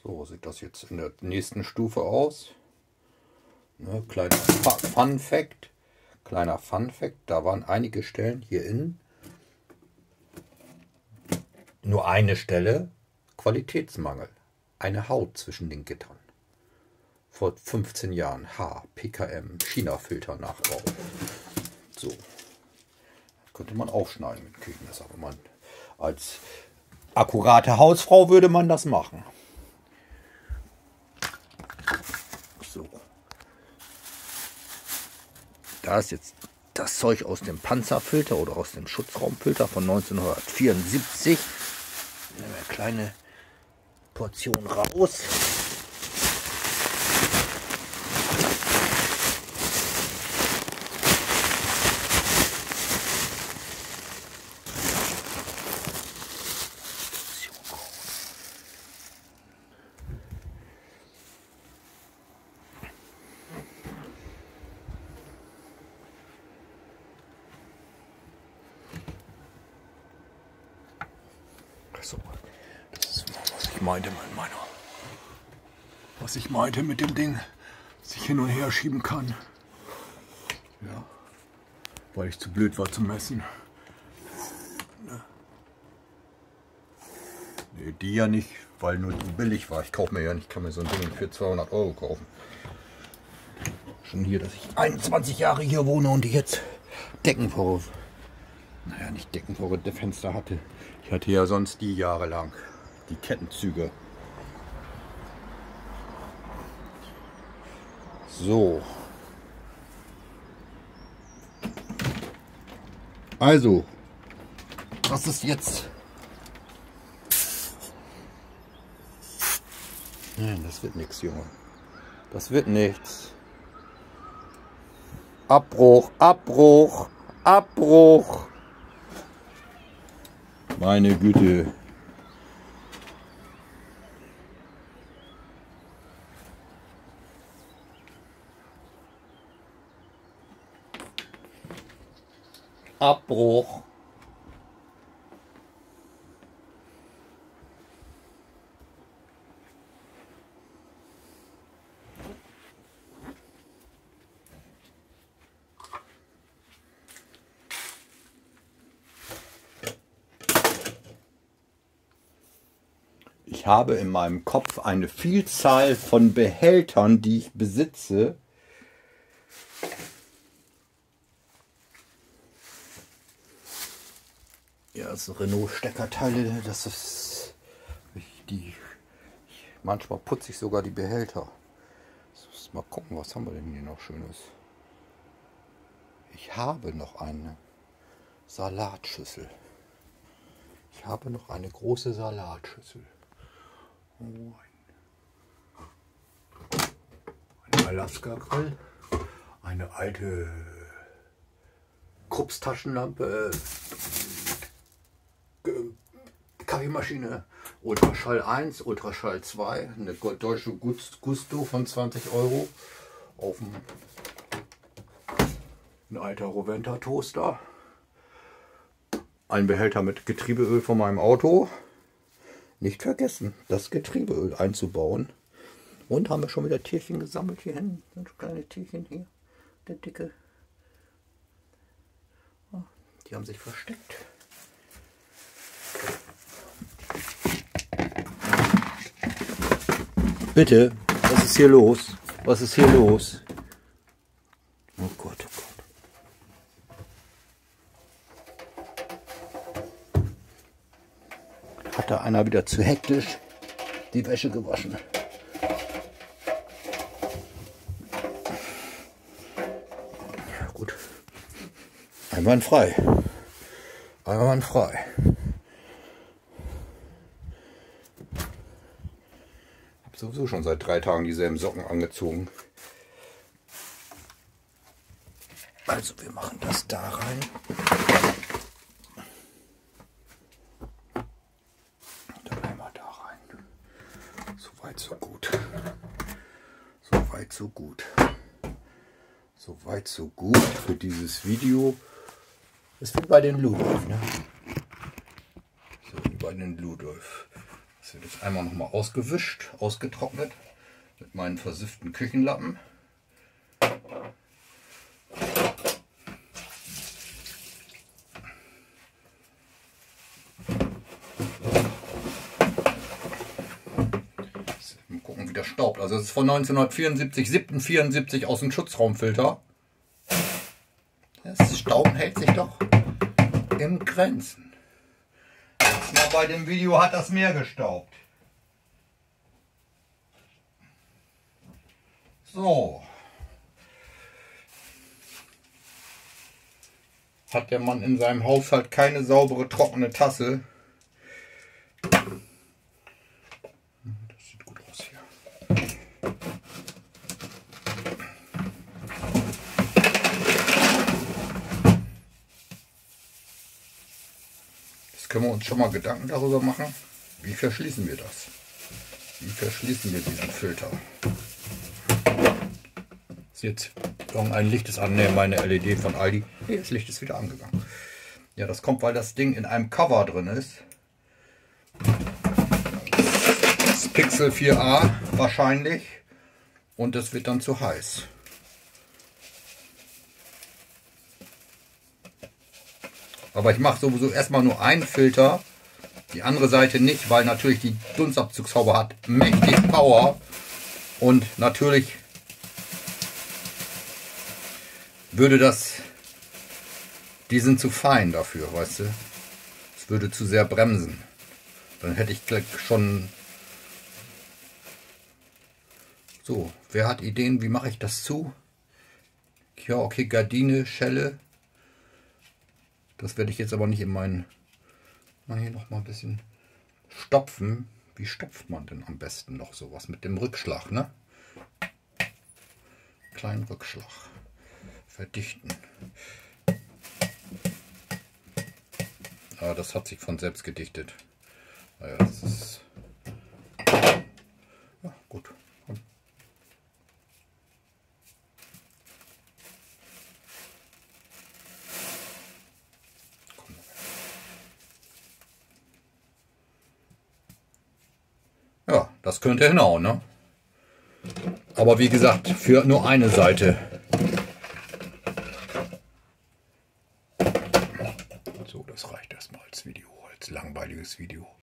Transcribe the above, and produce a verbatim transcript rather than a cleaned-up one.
So sieht das jetzt in der nächsten Stufe aus. Ne, kleiner Fun Fact. Kleiner Fun Fact. Da waren einige Stellen hier innen. Nur eine Stelle. Qualitätsmangel. Eine Haut zwischen den Gittern. Vor fünfzehn Jahren. H. P K M. China-Filter Nachbau. So. Könnte man aufschneiden mit Küchenmesser. Aber man als akkurate Hausfrau würde man das machen. So. Da ist jetzt das Zeug aus dem Panzerfilter oder aus dem Schutzraumfilter von neunzehnhundertvierundsiebzig. Nehmen wir eine kleine Portion raus. So, das ist was ich meinte mit meiner, was ich meinte mit dem Ding, das ich hin und her schieben kann. Ja, weil ich zu blöd war zu messen. Ne. Nee, die ja nicht, weil nur die billig war. Ich kaufe mir ja nicht, ich kann mir so ein Ding für zweihundert Euro kaufen. Schon hier, dass ich einundzwanzig Jahre hier wohne und ich jetzt Decken vor, naja, nicht Decken vor der Fenster hatte. Ich hatte ja sonst die jahrelang die Kettenzüge. So. Also, was ist jetzt? Nein, das wird nichts, Junge. Das wird nichts. Abbruch, Abbruch, Abbruch. Meine Güte. Abbruch. Ich habe in meinem Kopf eine Vielzahl von Behältern, die ich besitze. Ja, das sind Renault-Steckerteile, das ist die. Manchmal putze ich sogar die Behälter. Mal gucken, was haben wir denn hier noch Schönes? Ich habe noch eine Salatschüssel. Ich habe noch eine große Salatschüssel. Oh, ein Alaska-Grill, eine alte Krups-Taschenlampe, äh, Kaffeemaschine, Ultraschall eins, Ultraschall zwei, eine deutsche Gusto von zwanzig Euro, auf dem, ein alter Roventa-Toaster, ein Behälter mit Getriebeöl von meinem Auto. Nicht vergessen, das Getriebeöl einzubauen. Und haben wir schon wieder Tierchen gesammelt hier hinten. Sind kleine Tierchen hier. Der dicke. Oh, die haben sich versteckt. Bitte, was ist hier los? Was ist hier los? Oh Gott, oh Gott. Hat da einer wieder zu hektisch die Wäsche gewaschen. Ja, gut. Einwandfrei. Einwandfrei. Ich habe sowieso schon seit drei Tagen dieselben Socken angezogen. Also wir machen das da rein. So gut. So weit, so gut. So weit, so gut für dieses Video. Das ist wie bei den Ludolf, ne? So wie bei den Ludolf. Das wird jetzt einmal nochmal ausgewischt, ausgetrocknet mit meinen versifften Küchenlappen. Mal gucken, wie der staubt. Also es ist von neunzehnhundertvierundsiebzig, siebten vierundsiebzig aus dem Schutzraumfilter. Das Stauben hält sich doch in Grenzen. Jetzt mal bei dem Video hat das mehr gestaubt. So. Hat der Mann in seinem Haushalt keine saubere, trockene Tasse? Das sieht gut aus hier. Jetzt können wir uns schon mal Gedanken darüber machen, wie verschließen wir das? Wie verschließen wir diesen Filter? Ist jetzt irgendein Licht ist an, ne, meine L E D von Aldi. Nee, das Licht ist wieder angegangen. Ja, das kommt, weil das Ding in einem Cover drin ist. Das Pixel vier a wahrscheinlich. Und das wird dann zu heiß. Aber ich mache sowieso erstmal nur einen Filter. Die andere Seite nicht, weil natürlich die Dunstabzugshaube hat mächtig Power. Und natürlich würde das, die sind zu fein dafür, weißt du. Es würde zu sehr bremsen. Dann hätte ich gleich schon... So, wer hat Ideen, wie mache ich das zu? Ja, okay, Gardine, Schelle. Das werde ich jetzt aber nicht in meinen... Mal hier noch mal ein bisschen stopfen. Wie stopft man denn am besten noch sowas? Mit dem Rückschlag, ne? Kleinen Rückschlag. Verdichten. Ah, das hat sich von selbst gedichtet. Naja, das ist... Ja, gut. Ja, das könnte hinhauen, ne? Aber wie gesagt, für nur eine Seite. So, das reicht erstmal als Video, als langweiliges Video.